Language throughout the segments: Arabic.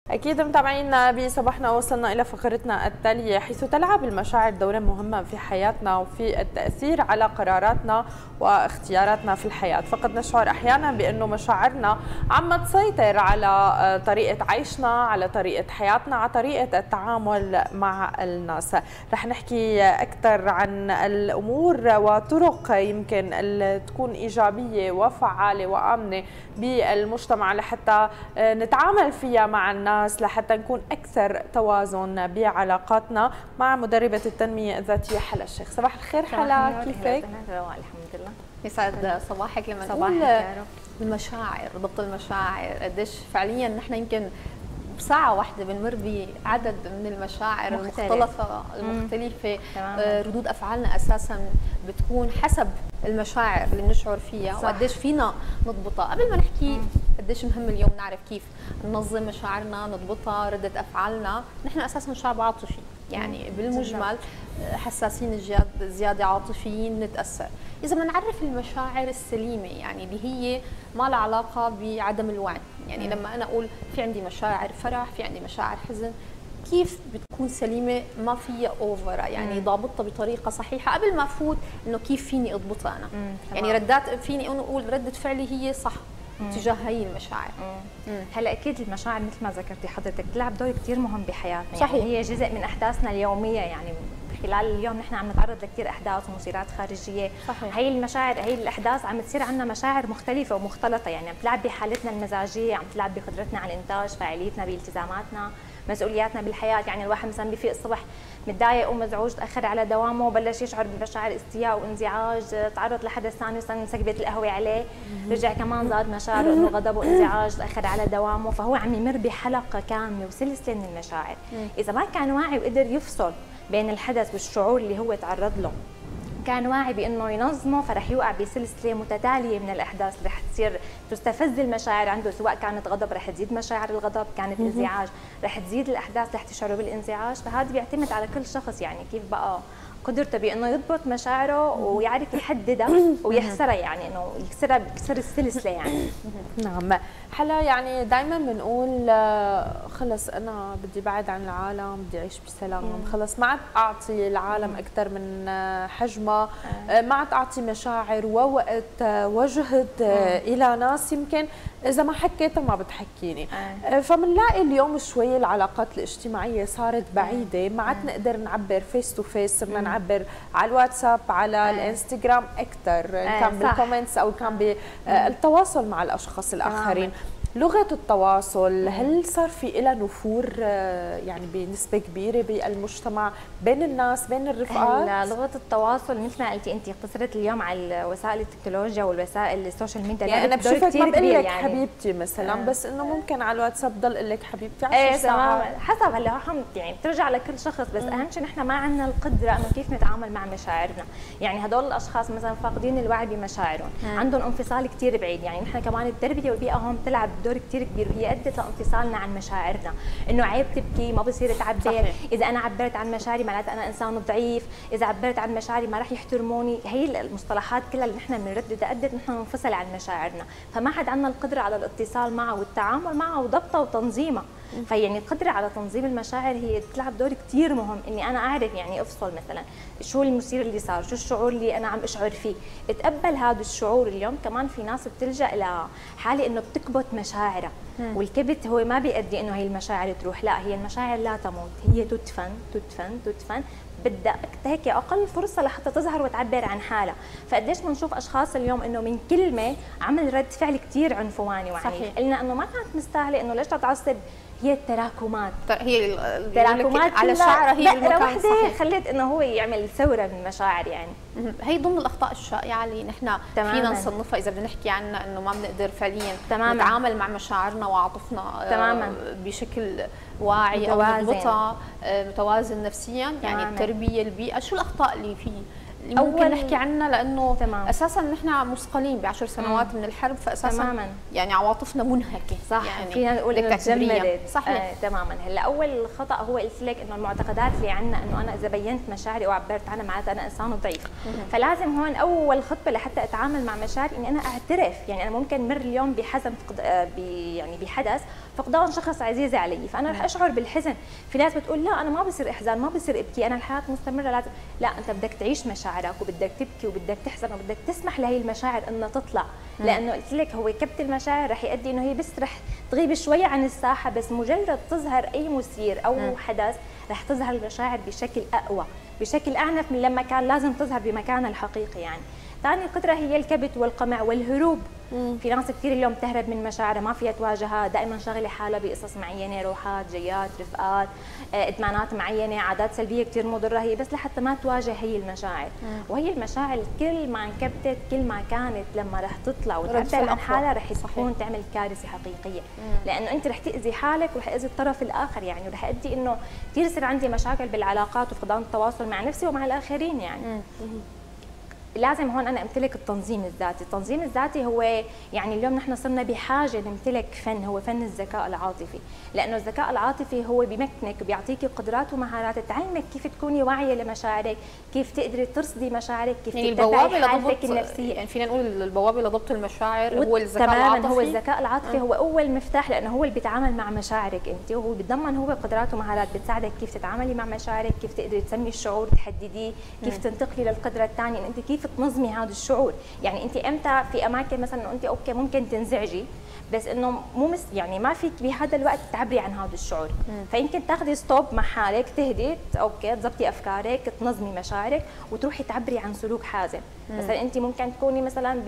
أكيد متابعينا بصباحنا وصلنا إلى فقرتنا التالية، حيث تلعب المشاعر دورا مهما في حياتنا وفي التأثير على قراراتنا واختياراتنا في الحياة. فقد نشعر أحيانا بأنه مشاعرنا عم تسيطر على طريقة عيشنا، على طريقة حياتنا، على طريقة التعامل مع الناس. رح نحكي أكثر عن الأمور وطرق يمكن تكون إيجابية وفعالة وآمنة بالمجتمع لحتى نتعامل فيها مع الناس، لحتى نكون أكثر توازن بعلاقاتنا مع مدربة التنمية الذاتية حلا الشيخ. صباح الخير حلا، كيفك؟ الحمد لله. يسعد صباحك. لما صباحك نقول يا رب. المشاعر، ضبط المشاعر، قديش فعليا نحن يمكن بساعة واحدة بنمر بعدد من المشاعر المختلفة. ردود أفعالنا أساسا بتكون حسب المشاعر اللي بنشعر فيها، وقديش فينا نضبطها. قبل ما نحكي قديش مهم اليوم نعرف كيف ننظم مشاعرنا، نضبطها، ردة أفعالنا. نحن أساسا شعب عاطفي، يعني بالمجمل حساسين زيادة، عاطفيين، نتأثر. إذا بدنا نعرف المشاعر السليمة، يعني اللي هي ما لها علاقة بعدم الوعي، يعني لما أنا أقول في عندي مشاعر فرح، في عندي مشاعر حزن، كيف بتكون سليمة ما فيها أوفر، يعني ضابطها بطريقة صحيحة قبل ما أفوت إنه كيف فيني أضبطها أنا. يعني ردات فيني أقول ردة فعلي هي صح تجاه هي المشاعر. هلا اكيد المشاعر مثل ما ذكرتي حضرتك بتلعب دور كثير مهم بحياتنا، صحيح. يعني هي جزء من احداثنا اليوميه، يعني خلال اليوم نحن عم نتعرض لكثير احداث ومثيرات خارجيه. صحيح. هي المشاعر، هي الاحداث عم تصير عندنا مشاعر مختلفه ومختلطه، يعني عم تلعب بحالتنا المزاجيه، عم تلعب بقدرتنا على الانتاج، فاعليتنا بالتزاماتنا، مسؤولياتنا بالحياه. يعني الواحد مثلا بفيق الصبح متضايق ومزعوج، تاخر على دوامه وبلش يشعر بمشاعر استياء وانزعاج، تعرض لحدث ثاني وصار سكبت القهوه عليه، رجع كمان زاد مشاعره انه غضب وانزعاج، تاخر على دوامه، فهو عم يمر بحلقه كامله وسلسله من المشاعر. اذا ما كان واعي وقدر يفصل بين الحدث والشعور اللي هو تعرض له، كان واعي بانه ينظمه، فرح يوقع بسلسله متتاليه من الاحداث رح تصير تستفز المشاعر عنده، سواء كانت غضب رح تزيد مشاعر الغضب، كانت انزعاج رح تزيد الاحداث رح تشعروا بالانزعاج. فهذا بيعتمد على كل شخص، يعني كيف بقى قدرته بانه يضبط مشاعره ويعرف يحددها ويحسرها، يعني انه يكسر السلسله يعني. نعم حلا، يعني دائما بنقول خلص انا بدي بعد عن العالم، بدي اعيش بسلام، خلص ما عاد اعطي العالم اكثر من حجمها، ما عاد اعطي مشاعر ووقت وجهد الى ناس يمكن اذا ما حكيتها ما بتحكيني. فبنلاقي اليوم شوي العلاقات الاجتماعيه صارت بعيده، ما عاد نقدر نعبر فيس تو فيس، صرنا نعبر على الواتساب، على الانستغرام اكثر، كان بالكومنتس او كان بالتواصل مع الاشخاص الاخرين. لغة التواصل هل صار في لها نفور يعني بنسبة كبيرة بالمجتمع بين الناس، بين الرفقات؟ لغة التواصل مثل ما قلتي انت اقتصرت اليوم على وسائل التكنولوجيا والوسائل السوشيال ميديا. يعني انا بشوفك ما بقول لك يعني حبيبتي مثلا، بس انه ممكن على الواتساب ضل اقول لك حبيبتي 10 ساعات حسب. هلا يعني بترجع لكل شخص، بس اهم شيء نحن ما عندنا القدرة انه كيف نتعامل مع مشاعرنا. يعني هدول الاشخاص مثلا فاقدين الوعي بمشاعرهم، عندهم انفصال كثير بعيد. يعني نحن كمان التربية والبيئة هون بتلعب دور كثير كبير، وهي ادت لانفصالنا عن مشاعرنا، انه عيب تبكي، ما بصير تعبر. صحيح. اذا انا عبرت عن مشاعري معناتها انا انسان ضعيف، اذا عبرت عن مشاعري ما راح يحترموني. هي المصطلحات كلها اللي نحن بنرددها ادت نحن ننفصل عن مشاعرنا، فما عاد عندنا القدره على الاتصال معها والتعامل معها وضبطها وتنظيمها. فيعني القدره على تنظيم المشاعر هي بتلعب دور كثير مهم، اني انا اعرف يعني افصل مثلا شو المثير اللي صار، شو الشعور اللي انا عم اشعر فيه، اتقبل هذا الشعور. اليوم كمان في ناس بتلجا الى حاله انه بتكبت مشاعرها، والكبت هو ما بيؤدي انه هي المشاعر تروح، لا، هي المشاعر لا تموت، هي تدفن تدفن تدفن، بدها هيك اقل فرصه لحتى تظهر وتعبر عن حالها. فقديش بنشوف اشخاص اليوم انه من كلمه عمل رد فعل كثير عنفواني وعنيف، قلنا انه ما كانت مستاهله، انه ليش تتعصب. هي التراكمات، هي التراكمات على شعرها، هي المكان وحده خلت انه هو يعمل ثوره من المشاعر. يعني هي ضمن الاخطاء الشائعه اللي نحن فينا نصنفها اذا بدنا نحكي عنها، انه ما بنقدر فعليا نتعامل مع مشاعرنا وعاطفنا بشكل واعي او نضبطها متوازن نفسيا. يعني التربيه، البيئه، شو الاخطاء اللي اللي ممكن نحكي عنها، لانه اساسا نحن مثقلين ب10 سنوات من الحرب، فاساسا يعني عواطفنا منهكه، صح، يعني فينا نقول انه تجمدت. صحيح. تماما. هلا اول خطا هو قلت لك انه المعتقدات اللي عندنا انه انا اذا بينت مشاعري وعبرت عنها معناتها انا انسان ضعيف. فلازم هون اول خطوه لحتى اتعامل مع مشاعري اني انا اعترف. يعني انا ممكن مر اليوم بحزن يعني بحدث فقدان شخص عزيز علي، فانا رح اشعر بالحزن. في ناس بتقول لا انا ما بصير احزان، ما بصير ابكي، انا الحياه مستمره. لازم لا، انت بدك تعيش مشاعرك وبدك تبكي وبدك تحزن وبدك تسمح لهي المشاعر انها تطلع. لانه قلت لك هو كبت المشاعر رح يؤدي انه هي بس رح تغيب شوي عن الساحه، بس مجرد تظهر اي مثير او حدث رح تظهر المشاعر بشكل اقوى، بشكل اعنف من لما كان لازم تظهر بمكانها الحقيقي. يعني ثاني قدره هي الكبت والقمع والهروب. في ناس كثير اليوم تهرب من مشاعرها، ما فيها تواجهها، دائما شاغله حالها بقصص معينه، روحات، جيات، رفقات، ادمانات معينه، عادات سلبيه كثير مضره، هي بس لحتى ما تواجه هي المشاعر. وهي المشاعر كل ما انكبتت كل ما كانت لما رح تطلع وتعبر عن حالها رح تكون تعمل كارثه حقيقيه. لانه انت رح تاذي حالك ورح تاذي الطرف الاخر، يعني ورح ادي انه كثير يصير عندي مشاكل بالعلاقات وفقدان التواصل مع نفسي ومع الاخرين. يعني لازم هون انا امتلك التنظيم الذاتي. التنظيم الذاتي هو يعني اليوم نحن صرنا بحاجه نمتلك فن، هو فن الذكاء العاطفي، لانه الذكاء العاطفي هو بيمكنك وبيعطيكي قدرات ومهارات تعلمك كيف تكوني واعيه لمشاعرك، كيف تقدري ترصدي مشاعرك، كيف يعني تتبعي حالتك النفسيه. يعني فينا نقول البوابه لضبط المشاعر هو الذكاء العاطفي. هو الذكاء العاطفي هو اول مفتاح، لانه هو اللي بيتعامل مع مشاعرك انت، وهو بيتضمن هو قدرات ومهارات بتساعدك كيف تتعاملي مع مشاعرك، كيف تقدري تسمي الشعور تحدديه، كيف تنتقلي للقدره الثانيه انت كيف تنظمي هذا الشعور. يعني انت امتى في اماكن مثلا انت اوكي ممكن تنزعجي، بس انه مو يعني ما فيك بهذا الوقت تعبري عن هذا الشعور. فيمكن تاخذي ستوب مع حالك، تهدي، اوكي تظبطي افكارك، تنظمي مشاعرك وتروحي تعبري عن سلوك حازم. مثلا انت ممكن تكوني مثلا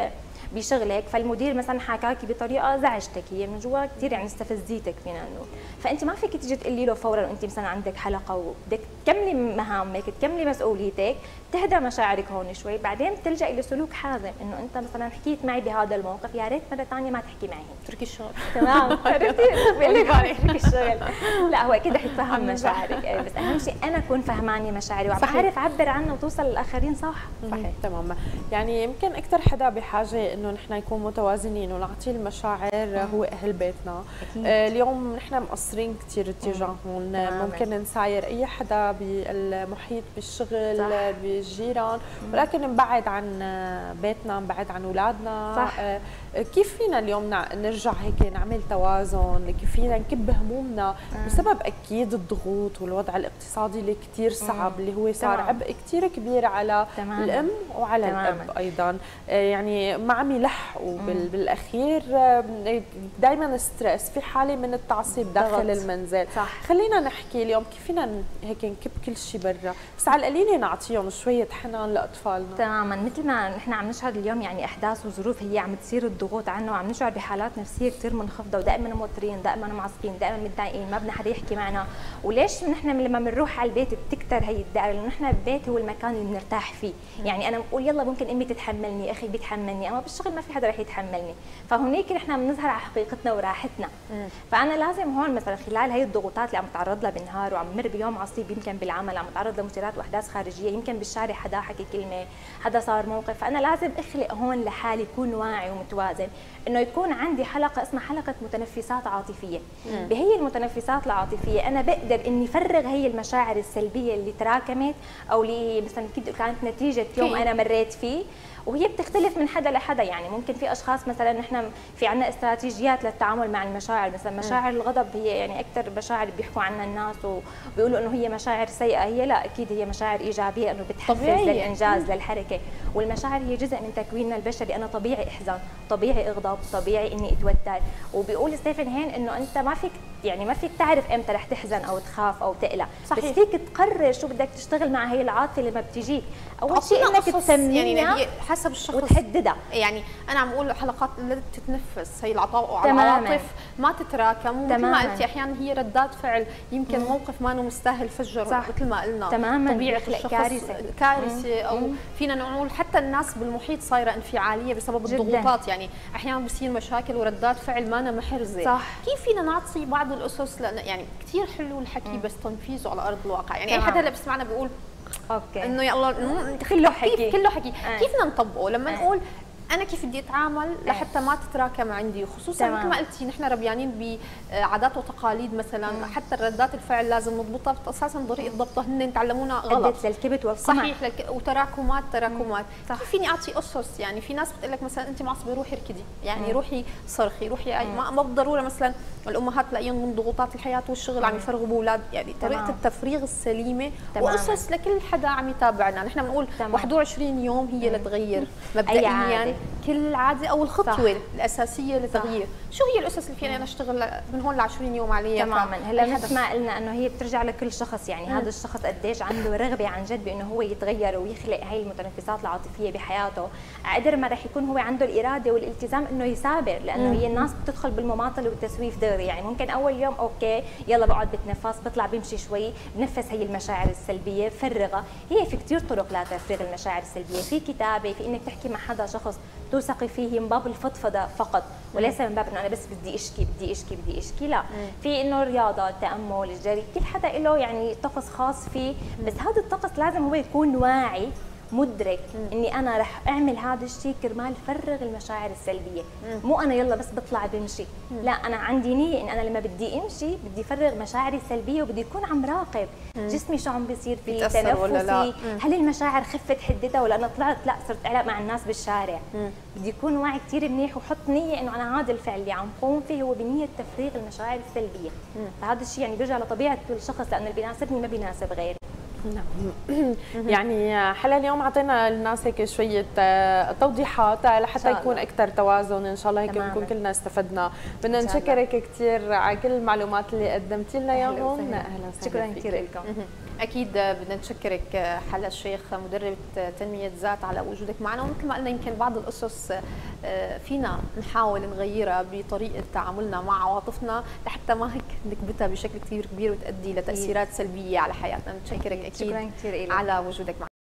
بشغلك، فالمدير مثلا حكاكي بطريقه زعجتك، هي من جوا كثير يعني استفزيتك فينا نقول، فانت ما فيك تيجي تقولي له فورا وانت مثلا عندك حلقه وبدك تكملي مهامك تكملي مسؤوليتك، تهدى مشاعرك هون شوي، بعدين تلجئي لسلوك حازم، انه انت مثلا حكيت معي بهذا الموقف، يا ريت مره ثانيه ما تحكي معي، اتركي الشغل. تمام، عرفتي؟ بقول لك اتركي الشغل. لا هو اكيد رح يتفهم مشاعرك، بس اهم شيء انا اكون فهماني مشاعري وبعرف اعبر عنها وتوصل للاخرين صح. صحيح تماما. يعني يمكن اكثر حدا بحاجه انه نحن نكون متوازنين ونعطي المشاعر هو اهل بيتنا. اليوم نحن مقصرين كثير اتجاههم، ممكن نساير اي حدا بالمحيط بالشغل بالجيران، ولكن نبعد عن بيتنا، نبعد عن اولادنا. كيف فينا اليوم نرجع هيك نعمل توازن؟ كيف فينا نكب همومنا بسبب اكيد الضغوط والوضع الاقتصادي اللي كثير صعب، اللي هو صار عبء كثير كبير على الام وعلى الاب ايضا. يعني ما عم يلحقوا بالاخير، دائما ستريس، في حاله من التعصيب داخل المنزل. خلينا نحكي اليوم كيف فينا هيك نكب كل شيء برا، بس على القليله نعطيهم شويه حنان لاطفالنا. تماما، مثل ما نحن عم نشهد اليوم يعني احداث وظروف هي عم تصير الضغوط عنا، وعم نشعر بحالات نفسيه كثير منخفضه، ودائما موترين، دائما معصبين، دائما متضايقين، ما بدنا حدا يحكي معنا. وليش نحن لما بنروح على البيت بتكتر هي الدائره؟ لانه نحن البيت هو المكان اللي بنرتاح فيه. يعني انا بقول يلا ممكن امي تتحملني، اخي بيتحملني، اما بالشغل ما في حدا رح يتحملني، فهونيك نحن بنظهر على حقيقتنا وراحتنا. فانا لازم هون مثلا خلال هي الضغوطات اللي عم اتعرض لها بالنهار، وعم مر بيوم عصيب يمكن بالعمل، عم اتعرض لمثيرات واحداث خارجيه، يمكن بالشارع حدا حكي كلمه، حدا صار موقف، فانا لازم اخلق هون لحالي اكون واعي ومتوازن، انه يكون عندي حلقه اسمها حلقه متنفسات عاطفيه. بهي المتنفسات العاطفيه انا بقدر اني فرغ هي المشاعر السلبيه اللي تراكمت او اللي مثلا كانت نتيجه يوم انا مريت فيه، وهي بتختلف من حدا لحدا. يعني ممكن في اشخاص مثلا نحن في عندنا استراتيجيات للتعامل مع المشاعر، مثلا مشاعر الغضب هي يعني اكثر مشاعر بيحكوا عنها الناس وبيقولوا انه هي مشاعر سيئه، هي لا، اكيد هي مشاعر ايجابيه، انه بتحفز للانجاز للحركه، والمشاعر هي جزء من تكويننا البشري. انا طبيعي احزن، طبيعي اغضب، طبيعي اني اتوتر. وبيقول ستيفن هين انه انت ما فيك يعني ما فيك تعرف امتى رح تحزن او تخاف او تقلق، بس فيك تقرر شو بدك تشتغل مع هي العاطفه لما بتجيك. اول شيء انك تسميها يعني حسب الشخص وتحددها. يعني انا عم اقول حلقات اللي تتنفس، هي العواطف ما تتراكم، مثل ما قلتي احيانا هي ردات فعل، يمكن موقف ما مستاهل فجر مثل ما قلنا، طبيعه الشخص كارثه او فينا نقول حتى الناس بالمحيط صايره انفعاليه بسبب الضغوطات. يعني احيانا بصير مشاكل وردات فعل ما محرزه. كيف فينا نعطي بعض الاسس؟ لان يعني كثير حلو الحكي بس تنفيذه على ارض الواقع. يعني اي حدا هلا بيسمعنا بيقول اوكي انه يلا كله حكي كله حكي كيف بدنا نطبقه لما نقول انا كيف بدي اتعامل لحتى ما تتراكم عندي، خصوصا مثل ما قلتي نحن ربيانين بعادات وتقاليد مثلا حتى ردات الفعل لازم نضبطها، اساسا طريقه ضبطها هن تعلمونا غلط للكبت والقمع صحيح وتراكمات كيف فيني اعطي اسس؟ يعني في ناس بتقول لك مثلا انت معصبه روحي اركضي، يعني روحي صرخي، روحي ما بالضروره مثلا الامهات تلاقيهم من ضغوطات الحياه والشغل عم يفرغوا باولاد، يعني طريقه التفريغ السليمه واسس لكل حدا عم يتابعنا. نحن بنقول 21 يوم هي لتغير مبدئيا كل عاده او الخطوه الاساسيه لتغيير. شو هي الاسس اللي فيني انا اشتغل من هون ل 20 يوم عليها؟ تماما. هلا مثل ما قلنا انه هي بترجع لكل شخص، يعني هذا الشخص قديش عنده رغبه عن جد بانه هو يتغير ويخلق هاي المتنفسات العاطفيه بحياته، قدر ما رح يكون هو عنده الاراده والالتزام انه يثابر، لانه هي الناس بتدخل بالمماطله والتسويف دغري، يعني ممكن اول يوم اوكي يلا بقعد بتنفس، بطلع بمشي شوي، بنفس هي المشاعر السلبيه، بفرغها. هي في كثير طرق لتفريغ المشاعر السلبيه، في كتابه، في انك تحكي مع حدا شخص توثقي فيه من باب الفضفضه فقط، وليس من باب انه انا بس بدي اشكي، لا. في انه الرياضه، التامل، الجري، كل حدا له يعني طقس خاص فيه، بس هذا الطقس لازم هو يكون واعي مدرك اني انا رح اعمل هذا الشيء كرمال فرغ المشاعر السلبيه، مو انا يلا بس بطلع بمشي، لا انا عندي نيه ان انا لما بدي امشي بدي فرغ مشاعري السلبيه وبدي اكون عم راقب جسمي شو عم بيصير فيه، تنفسي، هل المشاعر خفت حدتها ولا انا طلعت لا صرت اعلق مع الناس بالشارع. بدي يكون واعي كثير منيح وحط نيه انه انا هذا الفعل اللي عم قوم فيه هو بنيه تفريغ المشاعر السلبيه. فهذا الشيء يعني بيرجع لطبيعه كل شخص، لانه اللي بيناسبني ما بيناسب غيري. نعم. يعني حلا اليوم اعطينا الناس هيك شويه توضيحات لحتى يكون اكثر توازن، ان شاء الله هيك نكون كلنا استفدنا. بدنا نشكرك كثير على كل المعلومات اللي قدمتي لنا اياهم. اهلا وسهلا، شكرا كثير لكم. اكيد بدنا نشكرك حلا الشيخ مدربه تنميه ذات على وجودك معنا، ومثل ما قلنا يمكن بعض الاسس فينا نحاول نغيرها بطريقه تعاملنا مع عواطفنا لحتى ما هيك نكبتها بشكل كثير كبير وتؤدي لتاثيرات سلبيه على حياتنا. نشكرك اكيد شكرا كثير على وجودك معنا.